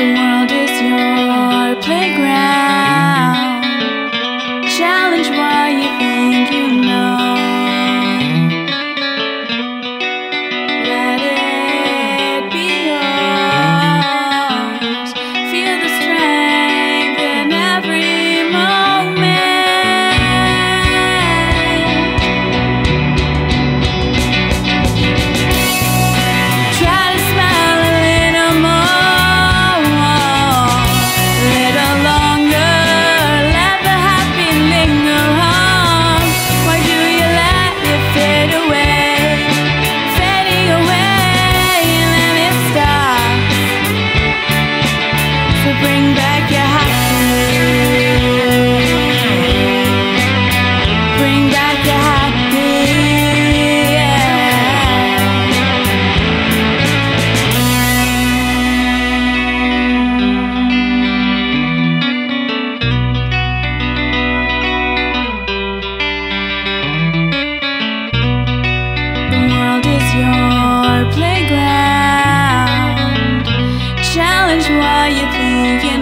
The world is your playground. Challenge what you think you know. Let it be yours. Feel the strength in every moment. Try to smile a little more, a little longer. Let the happy linger on. Why do you let it fade away? Fading away, and then it stops. So bring back your happy. Bring back your happy, The world is your playground. Challenge what you think you